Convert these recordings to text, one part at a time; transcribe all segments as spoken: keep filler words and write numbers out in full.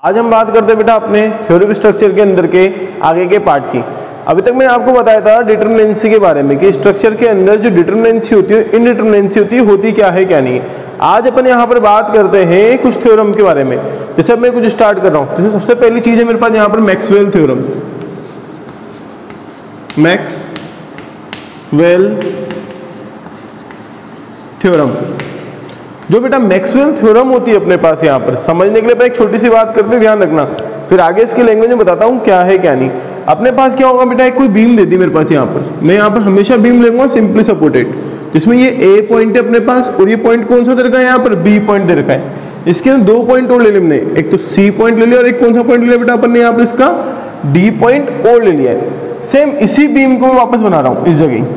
आज हम बात करते हैं बेटा अपने थ्योरी स्ट्रक्चर के अंदर के आगे के पार्ट की। अभी तक मैंने आपको बताया था डिटरमिनेंसी के बारे में कि स्ट्रक्चर के अंदर जो डिटरमिनेंसी होती है, इनडिटरमिनेंसी होती है, होती क्या है क्या नहीं है। आज अपन यहाँ पर बात करते हैं कुछ थ्योरम के बारे में। जैसे अब मैं कुछ स्टार्ट कर रहा हूँ, जैसे सबसे पहली चीज है मेरे पास यहाँ पर मैक्सवेल थ्योरम। मैक्सवेल थ्योरम, जो बेटा मैक्सवेल थ्योरम होती है अपने पास, यहाँ पर समझने के लिए मैं एक छोटी सी बात करते हैं, ध्यान रखना, फिर आगे इसकी लैंग्वेज में बताता हूँ क्या है क्या नहीं। अपने पास क्या होगा बेटा, एक कोई बीम दे दी मेरे पास यहाँ पर, मैं यहाँ पर हमेशा बीम लूंगा सिंपली सपोर्टेड, जिसमें ये ए पॉइंट है अपने पास और ये पॉइंट कौन सा दे रखा है यहाँ पर, बी पॉइंट दे रखा है। इसके अंदर दो पॉइंट और ले लिया हमने, एक तो सी पॉइंट ले लिया और एक कौन सा पॉइंट ले लिया बेटा अपन ने यहाँ पर, इसका डी पॉइंट और ले लिया है। सेम इसी बीम को मैं वापस बना रहा हूँ इस जगह,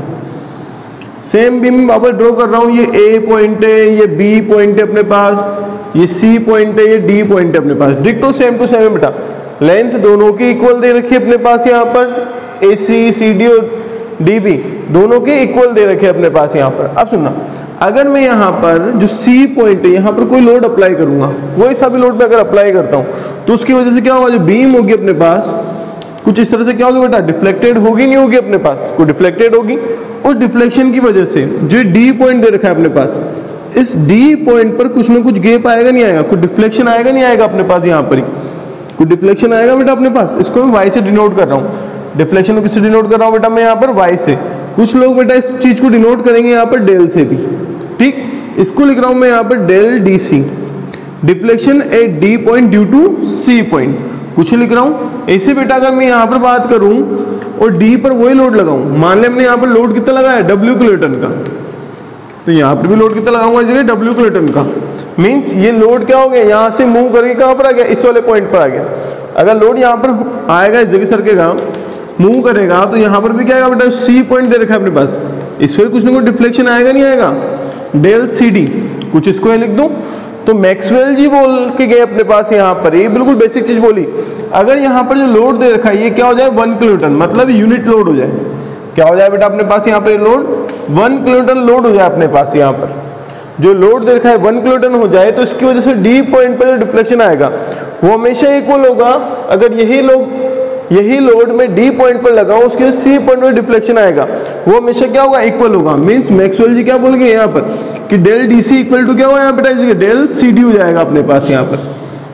सेम बीम वापस ड्रॉ कर रहा हूँ। ये ए पॉइंट है, ये बी पॉइंट है अपने पास, ये सी पॉइंट है, ये डी पॉइंट है अपने पास। डिक्टो सेम टू सेम बेटा, लेंथ दोनों की इक्वल दे रखी है अपने पास यहाँ पर, ए सी सी डी और डी बी दोनों के इक्वल दे रखे हैं अपने पास यहाँ पर। अब सुनना, अगर मैं यहाँ पर जो सी पॉइंट है यहाँ पर कोई लोड अप्लाई करूंगा, कोई सा भी लोड मैं अगर अप्लाई करता हूँ, तो उसकी वजह से क्या होगा, जो बीम होगी अपने पास कुछ इस तरह से क्या होगी बेटा, डिफ्लेक्टेड होगी नहीं होगी अपने पास, कोई डिफ्लेक्टेड होगी। उस डिफ्लेक्शन की वजह से जो डी पॉइंट दे रखा है अपने पास, इस डी पॉइंट पर कुछ ना कुछ गैप आएगा नहीं आएगा, कुछ डिफ्लेक्शन आएगा नहीं आएगा अपने पास, यहाँ पर ही कुछ डिफ्लेक्शन आएगा बेटा अपने पास। इसको मैं वाई से डिनोट कर रहा हूँ, डिफ्लेक्शन को किससे डिनोट कर रहा हूँ बेटा मैं यहाँ पर, वाई से। कुछ लोग बेटा इस चीज को डिनोट करेंगे यहाँ पर डेल से भी, ठीक। इसको लिख रहा हूँ मैं यहाँ पर del D C, deflection at D point due to C point, कुछ लिख रहा हूं ऐसे बेटा। अगर मैं यहाँ पर बात करूं और डी पर वही लोड लगाऊं, मान ले हमने यहाँ पर लोड कितना लगाया, डब्ल्यू किलोटन का, तो यहाँ पर भी लोड कितना लगाऊंगा इस जगह, डब्ल्यू किलोटन का। मींस ये लोड क्या हो गया, यहाँ से मूव करके कहाँ पर आ गया, इस वाले पॉइंट पर आ गया। अगर लोड यहाँ पर आएगा, इस जगह सरकेगा, मूव करेगा, तो यहाँ पर भी क्या आएगा बेटा, सी पॉइंट दे रखा है अपने पास, इस पर कुछ ना कुछ डिफ्लेक्शन आएगा नहीं आएगा, डेल सी डी, कुछ इसको लिख दूं। तो मैक्सवेल जी बोल के गए अपने पास यहाँ पर, ये बिल्कुल बेसिक चीज बोली। अगर यहाँ पर जो लोड दे रखा है ये क्या हो जाए, वन किलोटन, मतलब यूनिट लोड हो जाए। क्या हो जाए बेटा अपने पास यहाँ पर लोड, वन किलोटन लोड हो जाए अपने पास। यहाँ पर जो लोड दे रखा है वन किलोटन हो जाए, तो इसकी वजह से डी पॉइंट पर जो डिफ्लेक्शन आएगा वो हमेशा इक्वल होगा। अगर यही लोग यही लोड में डी पॉइंट पर लगाऊं, उसके सी पॉइंट पर डिफ्लेक्शन आएगा, वो हमेशा क्या होगा, इक्वल होगा। मींस मैक्सवेल जी क्या बोल गए यहाँ पर कि del D C equal to क्या होगा यहाँ पे, डेल सी डी हो जाएगा अपने पास यहाँ पर,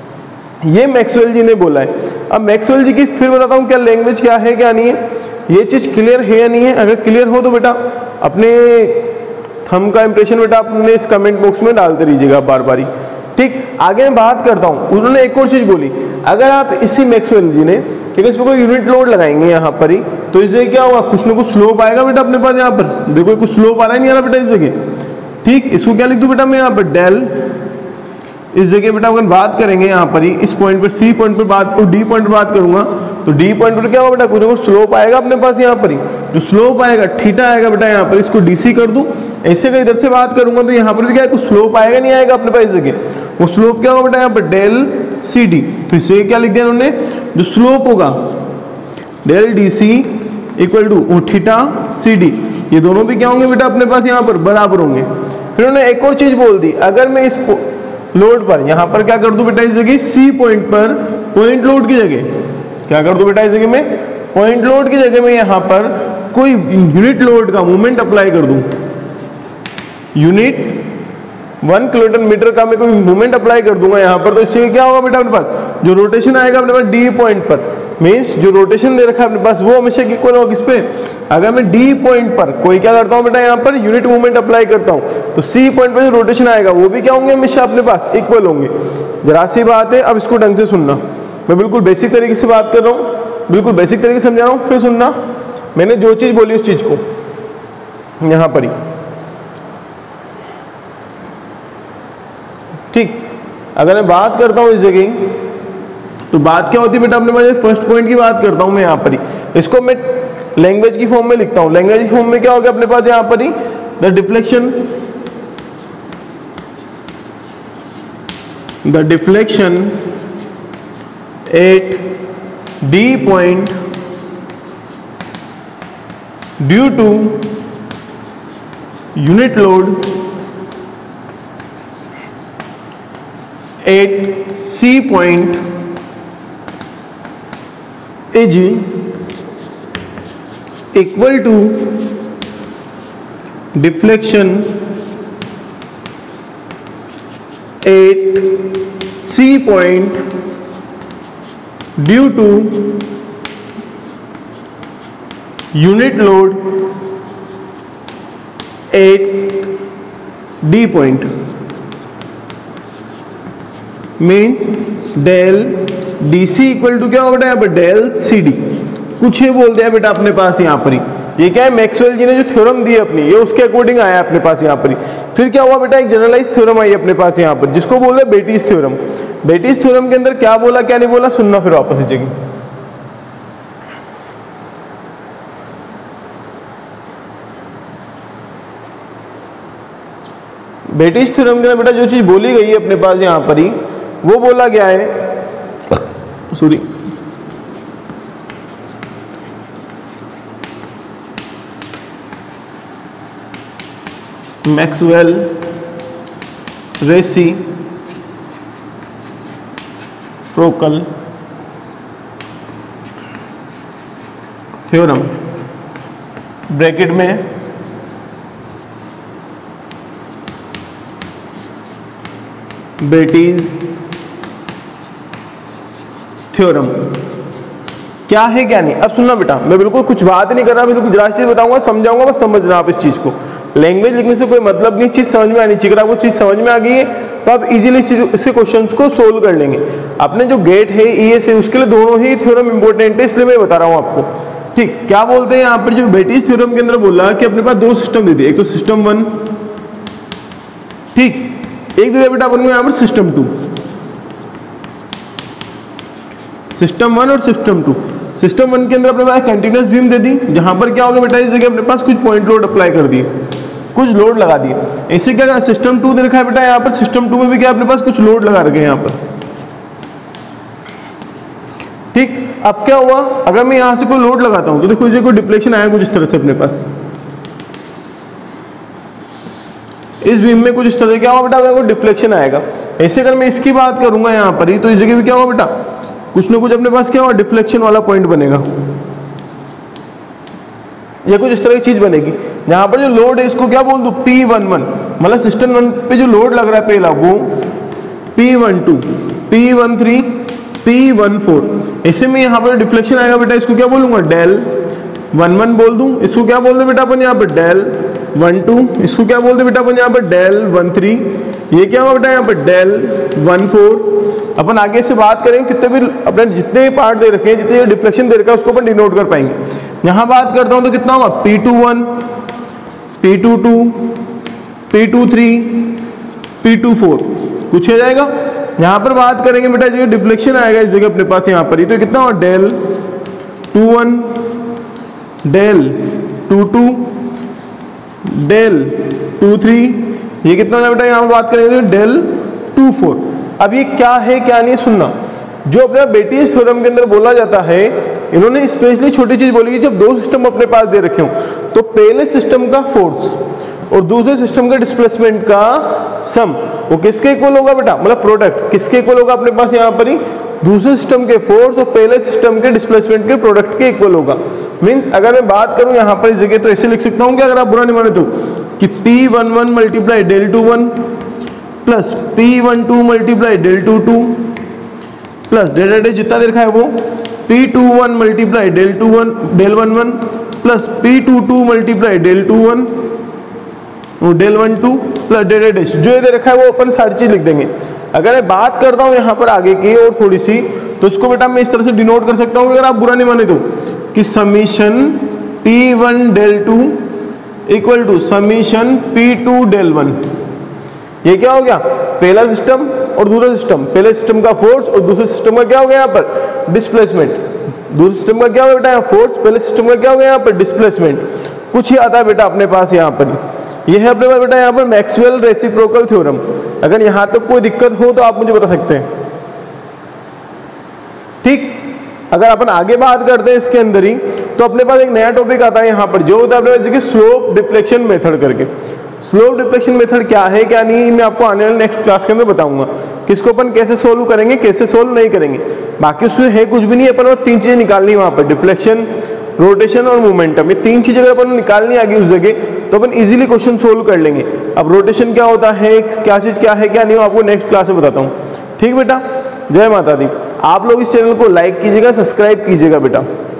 ये मैक्सवेल जी ने बोला है। अब मैक्सवेल जी की फिर बताता हूँ क्या लैंग्वेज क्या है क्या नहीं है, ये चीज क्लियर है या नहीं है। अगर क्लियर हो तो बेटा अपने थंब का इंप्रेशन बेटा अपने इस कमेंट बॉक्स में डालते रहिएगा बार बारी, ठीक। आगे मैं बात करता हूँ, उन्होंने एक और चीज बोली, अगर आप इसी मैक्सवेल जी ने ठीक है इस पर कोई यूनिट लोड लगाएंगे यहाँ पर ही, तो इस जगह क्या होगा, कुछ ना कुछ स्लोप आएगा बेटा अपने पास। यहाँ पर देखो कुछ स्लोप आ रहा है नहीं आ रहा बेटा इस जगह, ठीक। इसको क्या लिख दूं बेटा मैं यहाँ पर, डेल, इस जगह बेटा अगर बात करेंगे यहाँ पर ही इस पॉइंट पर, सी पॉइंट पर बात और डी पॉइंट पर बात करूंगा, तो डी पॉइंट पर क्या होगा बेटा, कुछ ना कुछ स्लोप आएगा अपने पास यहाँ पर ही। जो स्लोप आएगा थीटा आएगा बेटा यहाँ पर, इसको डीसी कर दूं। ऐसे अगर इधर से बात करूंगा तो यहाँ पर भी क्या है, कुछ स्लोप आएगा नहीं आएगा अपने पास इस जगह, वो स्लोप क्या होगा बेटा यहाँ पर, डेल सी डी। तो इसे क्या लिख दिया उन्होंने, जो स्लोप होगा del D C equal to theta C D, ये दोनों भी क्या होंगे बेटा अपने पास यहाँ पर बराबर होंगे। फिर उन्होंने एक और चीज बोल दी, अगर मैं इस लोड पर यहाँ पर क्या कर दूं बेटा, इस जगह सी पॉइंट पर पॉइंट लोड की जगह क्या कर दूं बेटा, इस जगह में पॉइंट लोड की जगह में यहाँ पर कोई यूनिट लोड का मूवमेंट अप्लाई कर दूं, यूनिट वन किलोटन मीटर का मैं कोई मूवमेंट अप्लाई कर दूंगा यहाँ पर, तो इससे क्या होगा बेटा अपने पास, जो रोटेशन आएगा अपने पास डी पॉइंट पर, मीन्स जो रोटेशन दे रखा है अपने पास वो हमेशा इक्वल होगा किस पे, अगर मैं डी पॉइंट पर कोई क्या करता हूँ बेटा यहाँ पर यूनिट मूवमेंट अप्लाई करता हूँ, तो सी पॉइंट पर जो रोटेशन आएगा वो भी क्या होंगे, हमेशा अपने पास इक्वल होंगे। जरा सी बात है, अब इसको ढंग से सुनना, मैं बिल्कुल बेसिक तरीके से बात कर रहा हूँ, बिल्कुल बेसिक तरीके से समझा रहा हूँ, फिर सुनना मैंने जो चीज बोली उस चीज को यहाँ पर ही, ठीक। अगर मैं बात करता हूं इस जगह, तो बात क्या होती है बेटा अपने पास, फर्स्ट पॉइंट की बात करता हूं मैं यहाँ पर ही, इसको मैं लैंग्वेज की फॉर्म में लिखता हूं। लैंग्वेज की फॉर्म में क्या हो गया अपने पास यहाँ पर ही, the deflection the deflection at D point due to unit load at C point is equal to deflection at C point due to unit load at D point means del D C equal to क्या होगा बेटा यहाँ पर del C D. कुछ ही बोल दिया बेटा अपने पास यहाँ पर ही, ये क्या है मैक्सवेल जी ने जो थ्योरम दी अपनी ये उसके अकॉर्डिंग आया अपने पास यहाँ पर ही। फिर क्या हुआ बेटा एक जनरलाइज थ्योरम आई अपने पास यहाँ पर जिसको बोलते हैं बेटीज थ्योरम। बेटीज थ्योरम के अंदर क्या बोला क्या नहीं बोला सुनना फिर वापस ही जगह। बेटीज थ्योरम के अंदर बेटा जो चीज बोली गई है अपने पास यहाँ पर ही वो बोला गया है सॉरी मैक्सवेल रेसी प्रोकल थ्योरम ब्रैकेट में बेटीज थ्योरम क्या है क्या नहीं। अब सुनना बेटा मैं बिल्कुल कुछ बात नहीं कर रहा, बिल्कुल जरा चीज बताऊंगा समझाऊंगा बस समझना आप इस चीज को। लैंग्वेज लिखने से कोई मतलब नहीं, चीज समझ में आनी चाहिए। अगर आपको चीज समझ में आ गई है तो आप इजीली इसके क्वेश्चंस को सोल्व कर लेंगे। अपने जो गेट है ईएस है उसके लिए दोनों ही थ्योरम इंपॉर्टेंट है, इसलिए मैं बता रहा हूं आपको। ठीक क्या बोलते हैं यहाँ पर जो बेटीज थ्योरम के अंदर बोला कि अपने पास दो सिस्टम दे दिए, एक तो सिस्टम वन ठीक, एक दे दिया बेटा अपन को यहाँ पर सिस्टम टू। सिस्टम वन और सिस्टम टू। सिस्टम वन के अंदर अपने पास कंटिन्यूअस बीम दे दी जहां पर क्या होगा बेटा इस जगह अपने पास कुछ पॉइंट लोड अप्लाई कर दिए, कुछ लोड लगा दिए। ऐसे क्या सिस्टम टू दे रखा है बेटा यहाँ पर, सिस्टम टू में भी क्या अपने पास कुछ लोड लगा रखे हैं यहाँ पर। ठीक अब क्या हुआ अगर मैं यहां से कोई लोड लगाता हूं तो देखो इसे कोई डिफ्लेक्शन आया कुछ इस तरह से अपने पास, इस बीम में कुछ इस तरह से क्या होगा बेटा कोई डिफ्लेक्शन आएगा। ऐसे अगर मैं इसकी बात करूंगा यहाँ पर ही तो इस जगह भी क्या होगा बेटा कुछ ना कुछ अपने पास क्या होगा डिफ्लेक्शन वाला पॉइंट बनेगा, या कुछ इस तरह की चीज बनेगी। यहां पर जो लोड है इसको क्या बोल दूं पी वन वन, मतलब सिस्टम वन पे जो लोड लग रहा है पहला वो P one two, P one three, P one four. ऐसे में यहाँ पर डिफ्लेक्शन आएगा बेटा इसको क्या बोलूंगा डेल वन वन बोल दूं, इसको क्या बोल दे बेटा अपन यहाँ पर डेल वन टू, इसको क्या बोल दे बेटा अपन यहाँ पर डेल वन थ्री, ये क्या होगा बेटा यहाँ पर डेल वन फोर। अपन आगे से बात करेंगे कितने भी अपने जितने भी पार्ट दे रखे हैं जितने डिफ्लेक्शन दे रखा है उसको अपन डिनोट कर पाएंगे। यहाँ बात करता हूँ तो कितना होगा P two one, P two two, P two three, P two four कुछ हो जाएगा। यहाँ पर बात करेंगे बेटा जो डिफ्लेक्शन आएगा इस जगह अपने पास यहाँ पर ही तो कितना होगा del two one, del two two, del two three, ये कितना होगा बेटा यहाँ पर बात करेंगे डेल टू फोर। अब ये क्या है क्या नहीं सुनना, जो अपने बेटीज थ्योरम के अंदर बोला जाता है इन्होंने स्पेशली छोटी चीज बोली जब दो सिस्टम अपने पास दे रखे हो तो पहले सिस्टम का फोर्स और दूसरे सिस्टम के डिस्प्लेसमेंट का सम वो किसके इक्वल होगा बेटा, मतलब प्रोडक्ट किसके इक्वल होगा अपने पास यहाँ पर ही दूसरे सिस्टम के फोर्स और पहले सिस्टम के डिस्प्लेसमेंट के प्रोडक्ट के इक्वल होगा। मींस अगर मैं बात करूं यहाँ पर इस जगह तो ऐसे लिख सकता हूं कि अगर आप बुरा नहीं माने तो कि P one one multiply del two one plus P one two multiply del two two plus del del जितना दे रखा है वो P two one multiply del two one del one one plus P two two multiply del two one del one two plus del del जो ये दे रखा है वो अपन सारी चीज लिख देंगे। अगर मैं बात करता हूँ यहाँ पर आगे की और थोड़ी सी तो इसको बेटा मैं इस तरह से डिनोट कर सकता हूँ अगर आप बुरा नहीं माने तो कि summation P one del two equal to summation P two del one. ये क्या हो गया पहला सिस्टम और दूसरा सिस्टम, पहले सिस्टम का फोर्स और दूसरे सिस्टम का क्या हो गया यहाँ पर डिस्प्लेसमेंट, दूसरे सिस्टम का क्या हो गया बेटा फोर्स, पहले सिस्टम का क्या हो गया यहाँ पर डिस्प्लेसमेंट। कुछ ही आता है बेटा अपने पास यहाँ पर, ये है अपने पास बेटा यहाँ पर मैक्सवेल रेसिप्रोकल थ्योरम। अगर यहाँ तक कोई दिक्कत हो तो आप मुझे बता सकते हैं। ठीक अगर अपन आगे बात करते हैं इसके अंदर ही तो अपने पास एक नया टॉपिक आता है यहाँ पर जो होता है अपने स्लोप डिफ्लेक्शन मेथड करके। स्लोप डिफ्लेक्शन मेथड क्या है क्या नहीं मैं आपको आने वाले नेक्स्ट क्लास के अंदर बताऊंगा, किसको अपन कैसे सोल्व करेंगे कैसे सोल्व नहीं करेंगे। बाकी उसमें है कुछ भी नहीं, अपन वो तीन चीजें निकालनी है वहां पर, डिफ्लेक्शन, रोटेशन और मोमेंटम, ये तीन चीजें अगर अपन निकालनी आ गई उस जगह तो अपन इजीली क्वेश्चन सोल्व कर लेंगे। अब रोटेशन क्या होता है, क्या चीज क्या है क्या नहीं, आपको नेक्स्ट क्लास में बताता हूँ। ठीक बेटा, जय माता दी। आप लोग इस चैनल को लाइक कीजिएगा, सब्सक्राइब कीजिएगा बेटा।